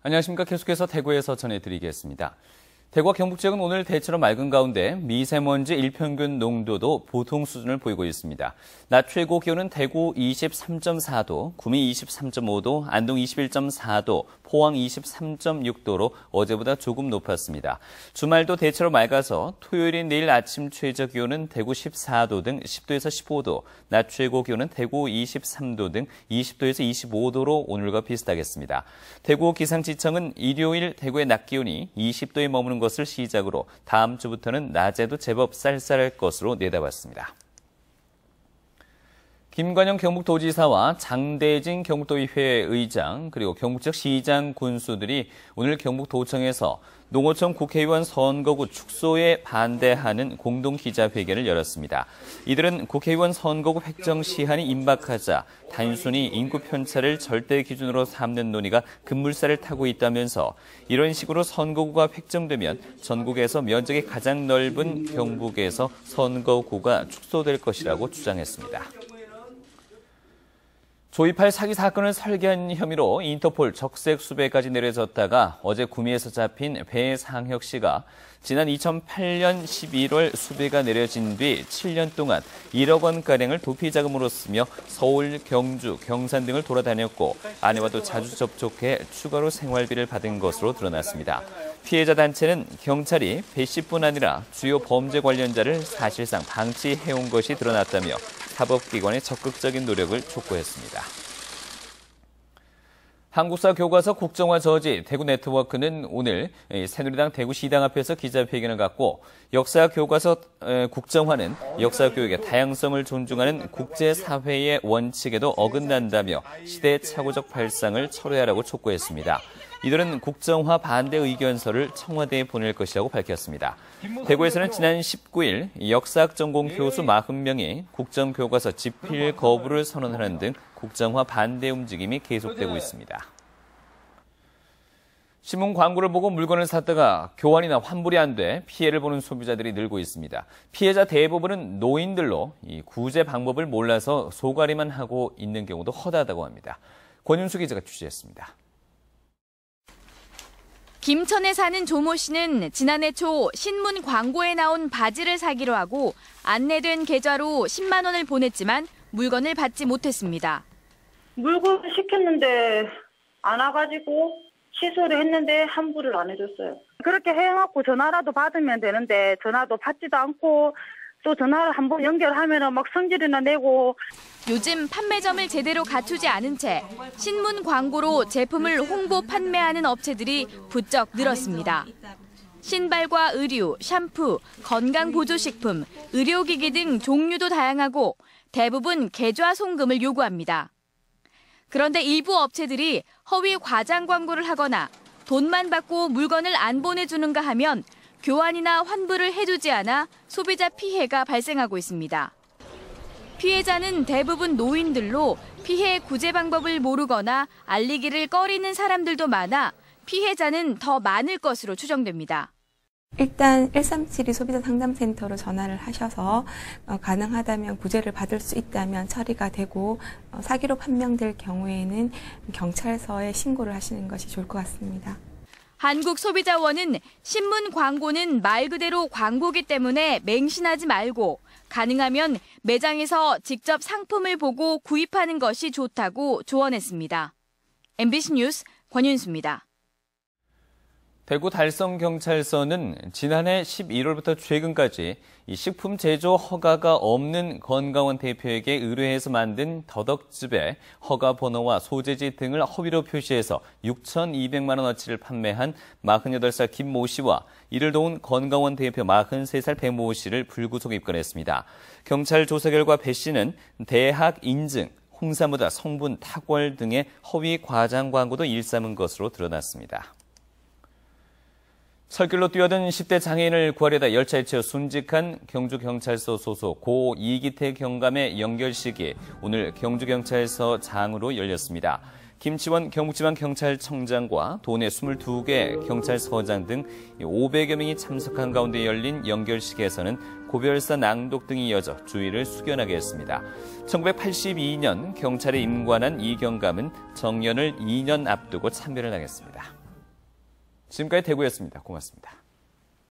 안녕하십니까. 계속해서 대구에서 전해드리겠습니다. 대구와 경북 지역은 오늘 대체로 맑은 가운데 미세먼지 일평균 농도도 보통 수준을 보이고 있습니다. 낮 최고 기온은 대구 23.4도, 구미 23.5도, 안동 21.4도, 포항 23.6도로 어제보다 조금 높았습니다. 주말도 대체로 맑아서 토요일인 내일 아침 최저 기온은 대구 14도 등 10도에서 15도, 낮 최고 기온은 대구 23도 등 20도에서 25도로 오늘과 비슷하겠습니다. 대구 기상지청은 일요일 대구의 낮 기온이 20도에 머무는 것을 시작으로 다음 주부터는 낮에도 제법 쌀쌀할 것으로 내다봤습니다. 김관영 경북도지사와 장대진 경북도의회 의장 그리고 경북 지역 시장 군수들이 오늘 경북도청에서 농어촌 국회의원 선거구 축소에 반대하는 공동기자회견을 열었습니다. 이들은 국회의원 선거구 획정 시한이 임박하자 단순히 인구 편차를 절대 기준으로 삼는 논의가 급물살을 타고 있다면서 이런 식으로 선거구가 획정되면 전국에서 면적이 가장 넓은 경북에서 선거구가 축소될 것이라고 주장했습니다. 조이팔 사기 사건을 설계한 혐의로 인터폴 적색 수배까지 내려졌다가 어제 구미에서 잡힌 배상혁 씨가 지난 2008년 11월 수배가 내려진 뒤 7년 동안 1억 원가량을 도피 자금으로 쓰며 서울, 경주, 경산 등을 돌아다녔고 아내와도 자주 접촉해 추가로 생활비를 받은 것으로 드러났습니다. 피해자 단체는 경찰이 배 씨뿐 아니라 주요 범죄 관련자를 사실상 방치해온 것이 드러났다며 사법기관의 적극적인 노력을 촉구했습니다. 한국사 교과서 국정화 저지 대구네트워크는 오늘 새누리당 대구시당 앞에서 기자회견을 갖고 역사 교과서 국정화는 역사 교육의 다양성을 존중하는 국제사회의 원칙에도 어긋난다며 시대착오적 발상을 철회하라고 촉구했습니다. 이들은 국정화 반대 의견서를 청와대에 보낼 것이라고 밝혔습니다. 대구에서는 지난 19일 역사학 전공 교수 40명이 국정교과서 집필 거부를 선언하는 등 국정화 반대 움직임이 계속되고 있습니다. 신문 광고를 보고 물건을 샀다가 교환이나 환불이 안 돼 피해를 보는 소비자들이 늘고 있습니다. 피해자 대부분은 노인들로 이 구제 방법을 몰라서 소가리만 하고 있는 경우도 허다하다고 합니다. 권윤수 기자가 취재했습니다. 김천에 사는 조모 씨는 지난해 초 신문 광고에 나온 바지를 사기로 하고 안내된 계좌로 10만 원을 보냈지만 물건을 받지 못했습니다. 물건 시켰는데 안 와가지고 취소를 했는데 환불을 안 해줬어요. 그렇게 해갖고 전화라도 받으면 되는데 전화도 받지도 않고 또 전화를 한번 연결하면 막 성질이나 내고. 요즘 판매점을 제대로 갖추지 않은 채 신문 광고로 제품을 홍보 판매하는 업체들이 부쩍 늘었습니다. 신발과 의류, 샴푸, 건강보조식품, 의료기기 등 종류도 다양하고 대부분 계좌 송금을 요구합니다. 그런데 일부 업체들이 허위 과장 광고를 하거나 돈만 받고 물건을 안 보내주는가 하면 교환이나 환불을 해주지 않아 소비자 피해가 발생하고 있습니다. 피해자는 대부분 노인들로 피해 구제 방법을 모르거나 알리기를 꺼리는 사람들도 많아 피해자는 더 많을 것으로 추정됩니다. 일단 1372 소비자 상담센터로 전화를 하셔서 가능하다면 구제를 받을 수 있다면 처리가 되고 사기로 판명될 경우에는 경찰서에 신고를 하시는 것이 좋을 것 같습니다. 한국소비자원은 신문 광고는 말 그대로 광고기 때문에 맹신하지 말고 가능하면 매장에서 직접 상품을 보고 구입하는 것이 좋다고 조언했습니다. MBC 뉴스 권윤수입니다. 대구 달성경찰서는 지난해 11월부터 최근까지 이 식품 제조 허가가 없는 건강원 대표에게 의뢰해서 만든 더덕즙의 허가 번호와 소재지 등을 허위로 표시해서 6,200만 원어치를 판매한 48살 김모 씨와 이를 도운 건강원 대표 43살 배모 씨를 불구속 입건했습니다. 경찰 조사 결과 배 씨는 대학 인증, 홍삼보다 성분 탁월 등의 허위 과장 광고도 일삼은 것으로 드러났습니다. 철길로 뛰어든 10대 장애인을 구하려다 열차에 치여 순직한 경주경찰서 소속 고 이기태 경감의 연결식이 오늘 경주경찰서 장으로 열렸습니다. 김치원 경북지방경찰청장과 도내 22개 경찰서장 등 500여 명이 참석한 가운데 열린 연결식에서는 고별사 낭독 등이 이어져 주의를 숙연하게 했습니다. 1982년 경찰에 임관한 이 경감은 정년을 2년 앞두고 참배를 하겠습니다. 지금까지 대구였습니다. 고맙습니다.